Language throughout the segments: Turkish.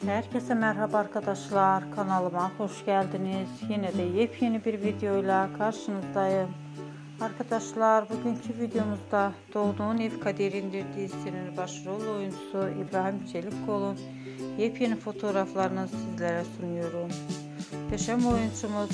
Herkese merhaba arkadaşlar, kanalıma hoş geldiniz. Yine de yepyeni bir videoyla karşınızdayım. Arkadaşlar, bugünkü videomuzda Doğduğun Ev Kaderindir dizisinin başrol oyuncusu İbrahim Çelikkol'un yepyeni fotoğraflarını sizlere sunuyorum. Muhteşem oyuncumuz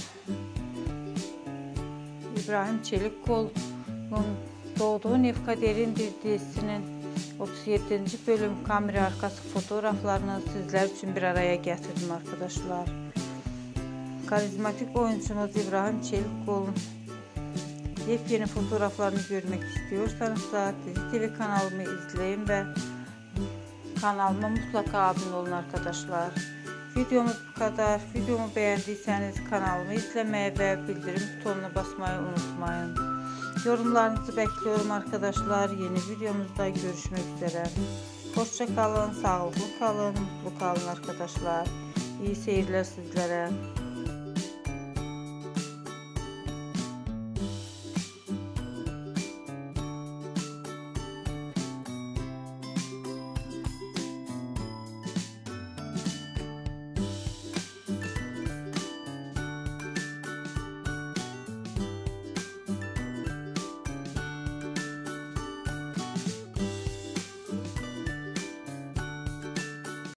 İbrahim Çelikkol'un Doğduğun Ev Kaderindir dizisinin 37. bölüm kamera arkası fotoğraflarını sizler için bir araya getirdim arkadaşlar. Karizmatik oyuncumuz İbrahim Çelikkol'un yepyeni fotoğraflarını görmek istiyorsanız da Dizi TV kanalımı izleyin ve kanalıma mutlaka abone olun arkadaşlar. Videomuz bu kadar. Videomu beğendiyseniz kanalımı izlemeyi ve bildirim butonuna basmayı unutmayın. Yorumlarınızı bekliyorum arkadaşlar. Yeni videomuzda görüşmek üzere. Hoşça kalın, sağlıklı kalın, mutlu kalın arkadaşlar. İyi seyirler sizlere.